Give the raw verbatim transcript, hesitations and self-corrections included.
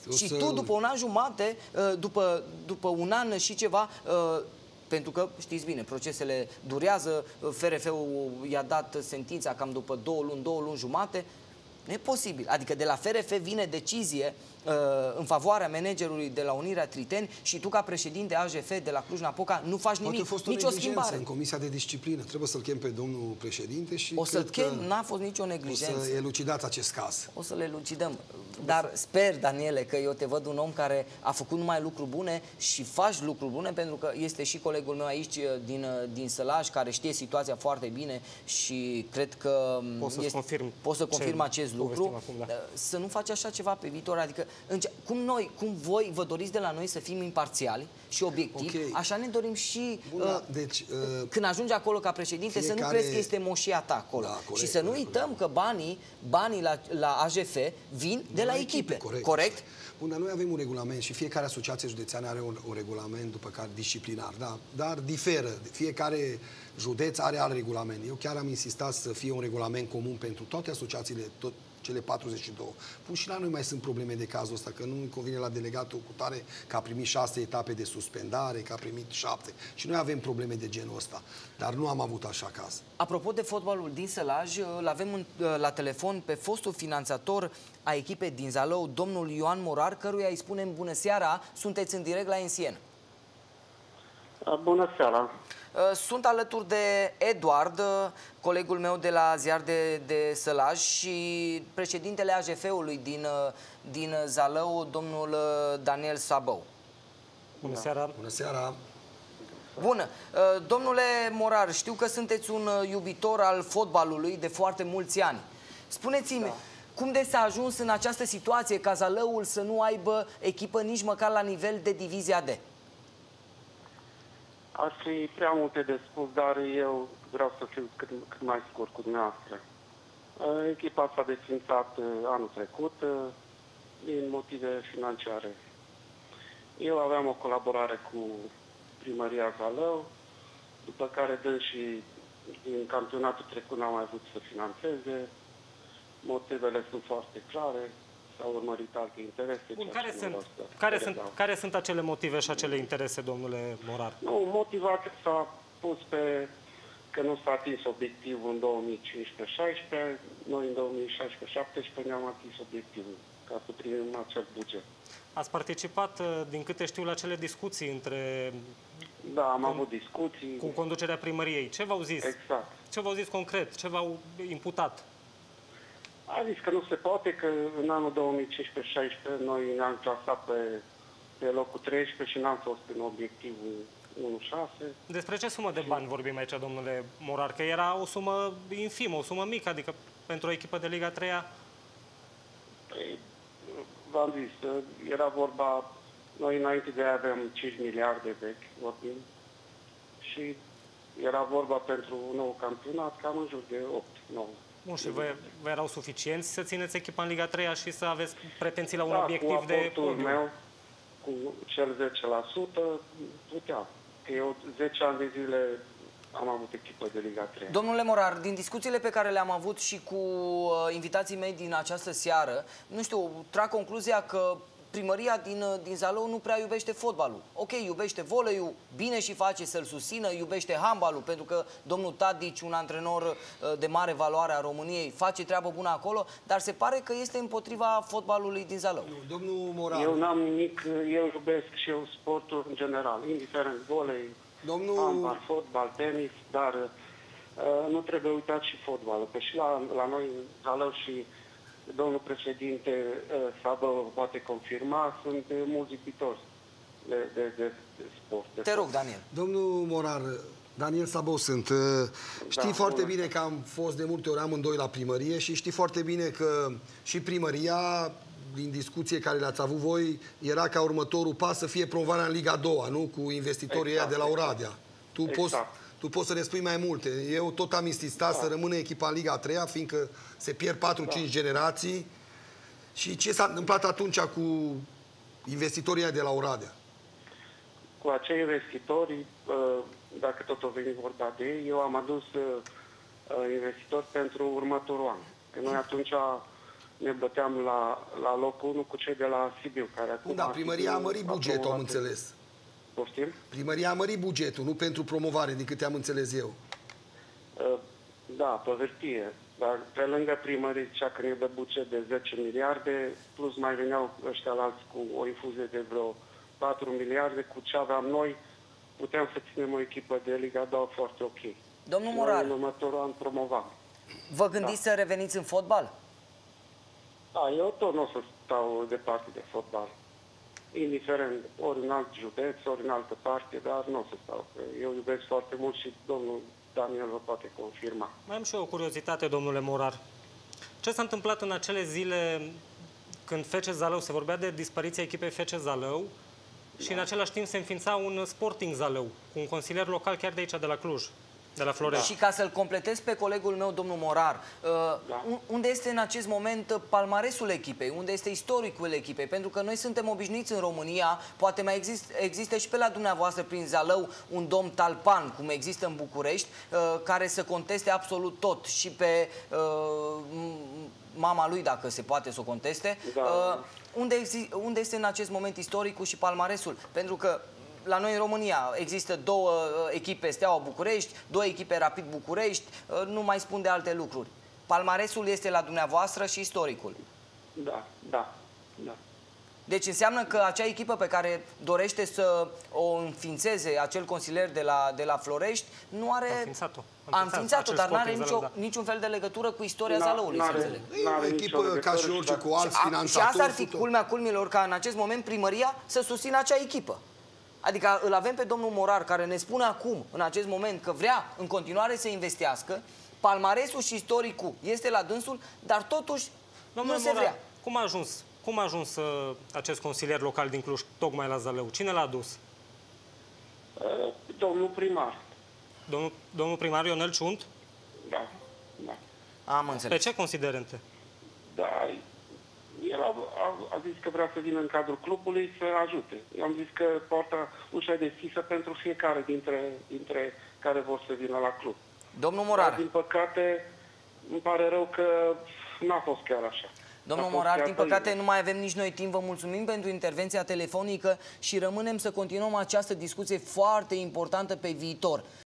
O și să... tu, după un an jumate, după, după un an și ceva, pentru că, știți bine, procesele durează, F R F-ul i-a dat sentința cam după două luni, două luni jumate. Nu e posibil. Adică de la F R F vine decizie uh, în favoarea managerului de la Unirea Triteni și tu, ca președinte A J F de la Cluj-Napoca, nu faci nimic, Poate a fost o nicio schimbare. în Comisia de Disciplină. Trebuie să-l chem pe domnul președinte și o să-l chem, n-a fost nicio neglijență. O să elucidați acest caz. O să le elucidăm. Dar sper, Daniele, că eu te văd un om care a făcut numai lucruri bune și faci lucruri bune, pentru că este și colegul meu aici din, din Sălaj, care știe situația foarte bine și cred că pot să este, confirm, pot să confirm acest lucru. Acum, da. Să nu faci așa ceva pe viitor. Adică, cum noi, cum voi vă doriți de la noi să fim imparțiali și obiectivi, okay. Așa ne dorim și Bun, uh, deci, uh, când ajungi acolo ca președinte, fiecare... să nu crezi că este moșia ta acolo. Da, corect, și să nu corect, uităm corect. că banii, banii la, la A J F vin de, de la, la echipe. Corect? corect? Bun, dar noi avem un regulament și fiecare asociație județeană are un, un regulament după care disciplinar, da? Dar diferă. Fiecare județ are alt regulament. Eu chiar am insistat să fie un regulament comun pentru toate asociațiile, tot, cele patruzeci și două. Bun, și la noi mai sunt probleme de cazul ăsta, că nu îi convine la delegatul cu tare că a primit șase etape de suspendare, că a primit șapte. Și noi avem probleme de genul ăsta, dar nu am avut așa caz. Apropo de fotbalul din Sălaj, îl avem la telefon pe fostul finanțator a echipei din Zalău, domnul Ioan Morar, căruia îi spunem bună seara, sunteți în direct la N C N. Bună seara! Sunt alături de Eduard, colegul meu de la Ziar de, de Sălaj, și președintele A J F-ului din, din Zalău, domnul Daniel Sabău. Bună seara! Bună seara! Bună! Domnule Morar, știu că sunteți un iubitor al fotbalului de foarte mulți ani. Spuneți-mi, da. cum de s-a ajuns în această situație ca Zalăul să nu aibă echipă nici măcar la nivel de divizia D? Ar fi prea multe de spus, dar eu vreau să fiu cât, cât mai scurt cu dumneavoastră. Echipa s-a desfințat anul trecut din motive financiare. Eu aveam o colaborare cu Primăria Zalău, după care dânsii din campionatul trecut n-au mai vrut să finanțeze. Motivele sunt foarte clare. S-au urmărit alte interese. Bun, care, sunt, care, sunt, care sunt acele motive și acele interese, domnule Morar? Nu, motivația s-a pus pe că nu s-a atins obiectivul în două mii cincisprezece șaisprezece, noi în două mii șaisprezece șaptesprezece ne-am atins obiectivul ca să primim acel buget. Ați participat, din câte știu, la acele discuții între... Da, am avut discuții. Cu conducerea primăriei. Ce v-au zis? Exact. Ce v-au zis concret? Ce v-au imputat? A zis că nu se poate, că în anul două mii cincisprezece șaisprezece noi ne-am clasat pe, pe locul treisprezece și n-am fost în obiectivul unu șase. Despre ce sumă de bani vorbim aici, domnule Morar? Că era o sumă infimă, o sumă mică, adică pentru o echipă de Liga a treia? Păi, v-am zis, era vorba, noi înainte de aia aveam cinci miliarde vechi, vorbim, și era vorba pentru un nou campionat, cam în jur de opt nouă. Bun, și vă, vă erau suficienți să țineți echipa în Liga a treia și să aveți pretenții la un da, obiectiv de... cu aportul meu, cu cel zece la sută, puteam. Că eu zece ani de zile am avut echipă de Liga a treia. Domnule Morar, din discuțiile pe care le-am avut și cu uh, invitații mei din această seară, nu știu, trag concluzia că primăria din, din Zalău nu prea iubește fotbalul. Ok, iubește voleiul, bine și face să-l susțină, iubește handbalul, pentru că domnul Tadici, un antrenor de mare valoare a României, face treabă bună acolo, dar se pare că este împotriva fotbalului din Zalău. Nu, domnul Morar. Eu n-am nimic, eu iubesc și eu sportul în general, indiferent volei, domnul... handbal, fotbal, tenis, dar uh, nu trebuie uitat și fotbalul, că și la, la noi în Zalău și domnul președinte Sabă poate confirma, sunt mulți iubitori de, de, de, de sport. De Te rog, Daniel. Domnul Morar, Daniel Sabău sunt. Știi da, foarte bună. bine că am fost de multe ori amândoi la primărie și știi foarte bine că și primăria, din discuție care le-ați avut voi, era ca următorul pas să fie promovarea în Liga a doua, nu? Cu investitorii exact, ăia de la Oradea. Tu exact. poți... Tu poți să ne spui mai multe. Eu tot am insistat da. să rămână echipa în Liga a treia, fiindcă se pierd patru cinci da. generații. Și ce s-a întâmplat atunci cu investitorii de la Oradea? Cu acei investitori, dacă tot o veni vorba de ei, eu am adus investitori pentru următorul an. Că noi atunci ne băteam la, la locul unu cu cei de la Sibiu, care acum... Da, primăria a mărit bugetul, am înțeles. Poftim? Primăria a mărit bugetul, nu pentru promovare, din câte am înțeles eu. Da, pe hârtie. Dar pe lângă primărie zicea că ne dă buget de zece miliarde, plus mai veneau ăștia alți cu o infuzie de vreo patru miliarde, cu ce aveam noi, puteam să ținem o echipă de Liga doi foarte ok. Domnul Și Morar, în următorul an promovam. vă gândiți da. să reveniți în fotbal? Da, eu tot nu o să stau departe de fotbal. Indiferent, ori în alt județ, ori în altă parte, dar nu o să stau. Eu iubesc foarte mult și domnul Daniel vă poate confirma. Mai am și eu o curiozitate, domnule Morar. Ce s-a întâmplat în acele zile când F C Zalău, se vorbea de dispariția echipei F C Zalău și da. în același timp se înființa un Sporting Zalău, cu un consilier local chiar de aici, de la Cluj, de la Florești. Și ca să-l completez pe colegul meu, domnul Morar, Da. unde este în acest moment palmaresul echipei? Unde este istoricul echipei? Pentru că noi suntem obișnuiți în România, poate mai există, există și pe la dumneavoastră prin Zalău un domn Talpan, cum există în București, care să conteste absolut tot și pe mama lui, dacă se poate să o conteste. Da. Unde, unde este în acest moment istoricul și palmaresul? Pentru că la noi în România există două echipe Steaua București, două echipe Rapid București, nu mai spun de alte lucruri. Palmaresul este la dumneavoastră și istoricul. Da, da, da. Deci înseamnă că acea echipă pe care dorește să o înființeze acel consilier de la, de la Florești nu are... A înființat-o. A înființat-o, dar nu are nicio, da. niciun fel de legătură cu istoria Zalăului, să înțeleg. E o echipă ca și orice, cu alți finanțatori. Și asta ar fi culmea culmilor, ca în acest moment primăria să susțină acea echipă. Adică îl avem pe domnul Morar, care ne spune acum, în acest moment, că vrea în continuare să investească, palmaresul și istoricul este la dânsul, dar totuși Domnule nu se Morar, vrea. Cum a ajuns, cum a ajuns uh, acest consilier local din Cluj tocmai la Zalău? Cine l-a dus? Uh, domnul primar. Domnul, domnul primar Ionel Ciunt? Da, da. Am înțeles. Pe ce considerente? Da, el a, a, a zis că vrea să vină în cadrul clubului să ajute. Eu am zis că poarta ușa e deschisă pentru fiecare dintre, dintre care vor să vină la club. Domnul Morar. Dar, din păcate, îmi pare rău că n-a fost chiar așa. Domnul Morar, din păcate nu mai avem nici noi timp. Vă mulțumim pentru intervenția telefonică și rămânem să continuăm această discuție foarte importantă pe viitor.